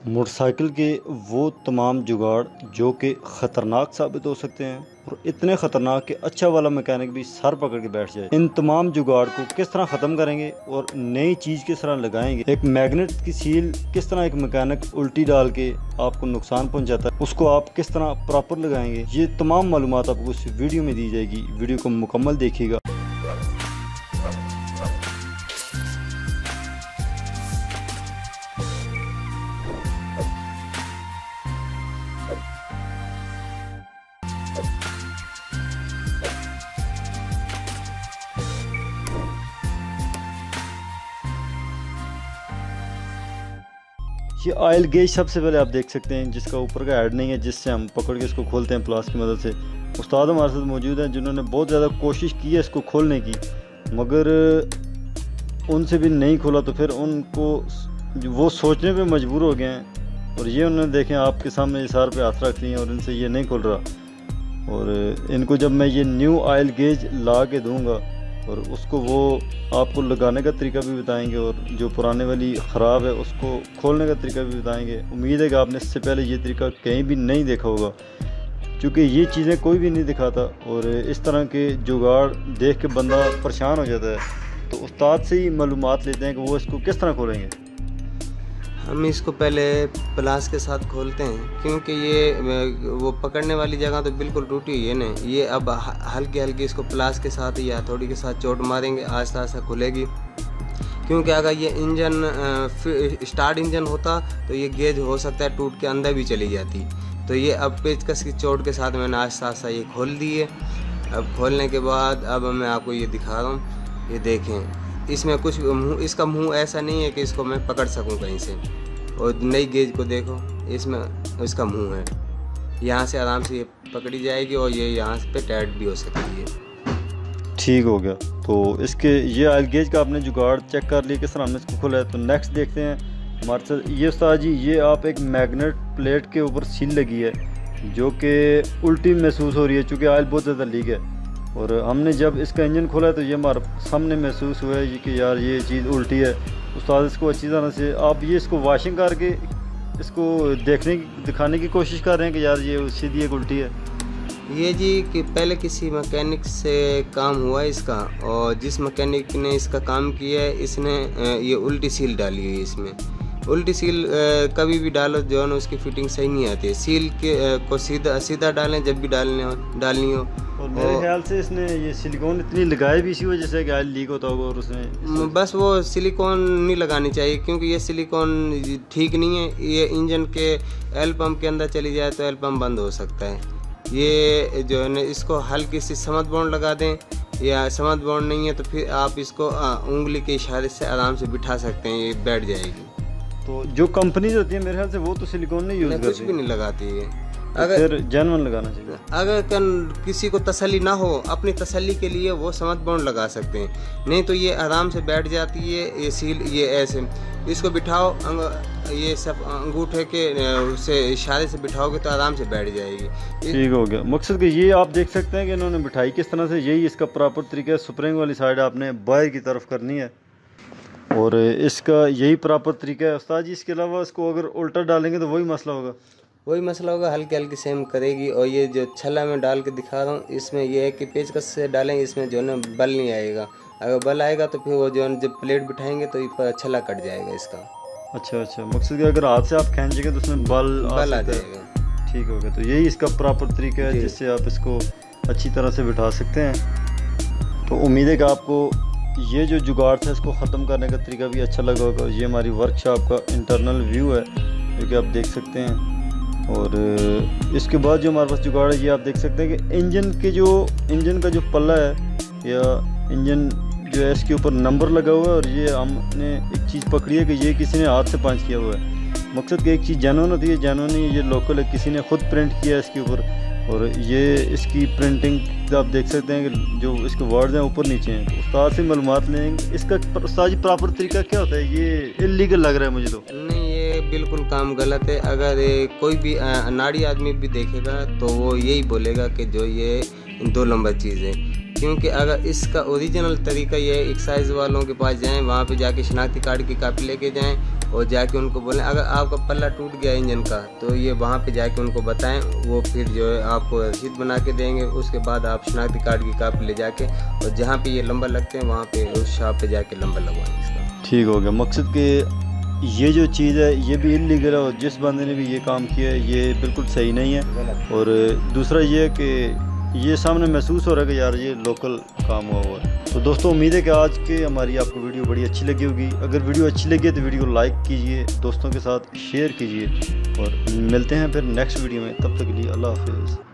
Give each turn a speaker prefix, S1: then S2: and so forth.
S1: Motorcycle के वो तमाम जुगाड़ जो कि ख़तरनाक साबित हो सकते हैं और इतने ख़तरनाक कि अच्छा वाला मैकेनिक भी सर पकड़ के बैठ जाए। इन तमाम जुगाड़ को किस तरह ख़त्म करेंगे और नई चीज़ किस तरह लगाएंगे, एक मैग्नेट की सील किस तरह एक मैकेनिक उल्टी डाल के आपको नुकसान पहुंचाता है उसको आप किस तरह प्रॉपर लगाएंगे, ये तमाम मालूमात आपको इस वीडियो में दी जाएगी। वीडियो को मुकम्मल देखिएगा। ये ऑयल गेज सबसे पहले आप देख सकते हैं जिसका ऊपर का हेड नहीं है, जिससे हम पकड़ के इसको खोलते हैं प्लास की मदद से। उस्ताद हमारे साथ मौजूद हैं जिन्होंने बहुत ज़्यादा कोशिश की है इसको खोलने की, मगर उनसे भी नहीं खोला तो फिर उनको वो सोचने पे मजबूर हो गए हैं। और ये उन्होंने देखें आपके सामने इशार पे हाथ रख लिए और इनसे ये नहीं खुल रहा। और इनको जब मैं ये न्यू ऑयल गेज ला के दूँगा और उसको वो आपको लगाने का तरीका भी बताएंगे और जो पुराने वाली ख़राब है उसको खोलने का तरीका भी बताएंगे। उम्मीद है कि आपने इससे पहले ये तरीका कहीं भी नहीं देखा होगा, क्योंकि ये चीज़ें कोई भी नहीं दिखाता और इस तरह के जुगाड़ देख के बंदा परेशान हो जाता है। तो उस्ताद से ही मालूमात लेते हैं कि वो इसको किस तरह खोलेंगे।
S2: हम इसको पहले प्लास के साथ खोलते हैं, क्योंकि ये वो पकड़ने वाली जगह तो बिल्कुल टूटी हुई है ना। ये अब हल्की हल्की इसको प्लास के साथ या हथौड़ी के साथ चोट मारेंगे, आहिस्ता आहिस्ता खुलेगी। क्योंकि अगर ये इंजन स्टार्ट इंजन होता तो ये गेज हो सकता है टूट के अंदर भी चली जाती। तो ये अब पेचकस की चोट के साथ मैंने आहिस्ता आहिस्ता ये खोल दी है। अब खोलने के बाद अब मैं आपको ये दिखा रहा हूँ, ये देखें इसमें कुछ इसका मुंह ऐसा नहीं है कि इसको मैं पकड़ सकूं कहीं से। और नई गेज को देखो, इसमें इसका मुंह है, यहाँ से आराम से ये पकड़ी जाएगी और ये यहाँ पे टाइट भी हो सकती है।
S1: ठीक हो गया। तो इसके ये ऑयल गेज का आपने जुगाड़ चेक कर लिया किस तरह हमने इसको खोला है। तो नेक्स्ट देखते हैं हमारे साथ ये उस्ताद जी, ये आप एक मैग्नेट प्लेट के ऊपर सील लगी है जो कि उल्टी महसूस हो रही है चूँकि ऑयल बहुत ज़्यादा लीक है। और हमने जब इसका इंजन खोला तो ये हमारे सामने महसूस हुआ है कि यार ये चीज़ उल्टी है। उस्ताद इसको अच्छी तरह से आप ये इसको वॉशिंग करके इसको दिखाने की कोशिश कर रहे हैं कि यार ये सीधी एक उल्टी है।
S2: ये जी कि पहले किसी मैकेनिक से काम हुआ है इसका, और जिस मैकेनिक ने इसका काम किया है इसने ये उल्टी सील डाली हुई है। इसमें उल्टी सील कभी भी डालो जो है ना उसकी फिटिंग सही नहीं आती है। सील के को सीधा डालें जब भी डालनी हो।
S1: और मेरे ख्याल से इसने ये सिलिकॉन इतनी लगाई भी इसी वजह से कि ऑयल लीक होता होगा और उसमें
S2: बस वो सिलिकॉन नहीं लगानी चाहिए, क्योंकि ये सिलिकॉन ठीक नहीं है। ये इंजन के ऑयल पंप के अंदर चली जाए तो ऑयल पंप बंद हो सकता है। ये जो है ना इसको हल्की सी समझ बॉन्ड लगा दें, या समझ बॉन्ड नहीं है तो फिर आप इसको उंगली के इशारे से आराम से बिठा सकते हैं, ये बैठ जाएगी।
S1: तो जो कंपनीज होती है मेरे ख्याल से वो तो सिलिकॉन नहीं यूज़ करती,
S2: कुछ भी नहीं लगाती है।
S1: अगर जेन्युइन लगाना चाहिए।
S2: अगर किसी को तसल्ली ना हो, अपनी तसल्ली के लिए वो समझ बॉन्ड लगा सकते हैं, नहीं तो ये आराम से बैठ जाती है ये सील। ये ऐसे इसको बिठाओ, ये सब अंगूठे के से इशारे से बिठाओगे तो आराम से बैठ जाएगी।
S1: ठीक हो गया। मकसद कि ये आप देख सकते हैं कि इन्होंने बिठाई किस तरह से, यही इसका प्रॉपर तरीका है। स्प्रिंग वाली साइड आपने बाहर की तरफ करनी है और इसका यही प्रॉपर तरीका है। उस्ताद जी इसके अलावा इसको अगर उल्टा डालेंगे तो वही मसला होगा।
S2: हल्की हल्की सेम करेगी। और ये जो छल्ला में डाल के दिखा रहा हूँ, इसमें यह है कि पेचकस से डालेंगे, इसमें जो है ना बल नहीं आएगा। अगर बल आएगा तो फिर वो जो है जब प्लेट बिठाएंगे तो ये छल्ला कट जाएगा इसका।
S1: अच्छा, मकसद कि अगर हाथ से आप खींचेंगे तो उसमें बल आ
S2: जाएगा।
S1: ठीक हो गया। तो यही इसका प्रॉपर तरीका है जिससे आप इसको अच्छी तरह से बिठा सकते हैं। तो उम्मीद है कि आपको ये जो जुगाड़ था इसको ख़त्म करने का तरीका भी अच्छा लगा होगा। ये हमारी वर्कशॉप का इंटरनल व्यू है जो कि आप देख सकते हैं। और इसके बाद जो हमारे पास जुगाड़ है ये आप देख सकते हैं कि इंजन का जो पल्ला है या इंजन जो है इसके ऊपर नंबर लगा हुआ है। और ये हमने एक चीज़ पकड़ी है कि ये किसी ने हाथ से पंच किया हुआ है। मकसद कि एक चीज़ जेन्युइन होती है, जेन्युइन नहीं, ये लोकल है, किसी ने खुद प्रिंट किया है इसके ऊपर। और ये इसकी प्रिंटिंग आप देख सकते हैं कि जो इसके वर्ड्स हैं ऊपर नीचे हैं। तो उस्ताद से मालूमात लेंगे इसका उस्ताद जी प्रॉपर तरीका क्या होता है। ये इलीगल लग रहा है मुझे तो।
S2: नहीं, ये बिल्कुल काम गलत है। अगर कोई भी अनाड़ी आदमी भी देखेगा तो वो यही बोलेगा कि जो ये 2 नंबर चीज़ है। क्योंकि अगर इसका ओरिजिनल तरीका ये है, एक्साइज वालों के पास जाएं, वहाँ पे जाके शनाख्ती कार्ड की कापी लेके जाएं और जाके उनको बोलें। अगर आपका पल्ला टूट गया इंजन का तो ये वहाँ पे जाके उनको बताएं, वो फिर जो है आपको रसीद बना के देंगे। उसके बाद आप शनाख्ती कार्ड की कापी ले जाके और जहाँ पे ये नंबर लगते हैं वहाँ पे उस शॉप पे जाके नंबर लगवाएं इसका। ठीक
S1: हो गया। मकसद कि ये जो चीज़ है ये भी इलीगल है और जिस बंदे ने भी ये काम किया है ये बिल्कुल सही नहीं है। और दूसरा ये कि ये सामने महसूस हो रहा है कि यार ये लोकल काम हुआ है। तो दोस्तों उम्मीद है कि आज के हमारी आपको वीडियो बड़ी अच्छी लगी होगी। अगर वीडियो अच्छी लगी है तो वीडियो को लाइक कीजिए, दोस्तों के साथ शेयर कीजिए और मिलते हैं फिर नेक्स्ट वीडियो में। तब तक के लिए अल्लाह हाफिज़।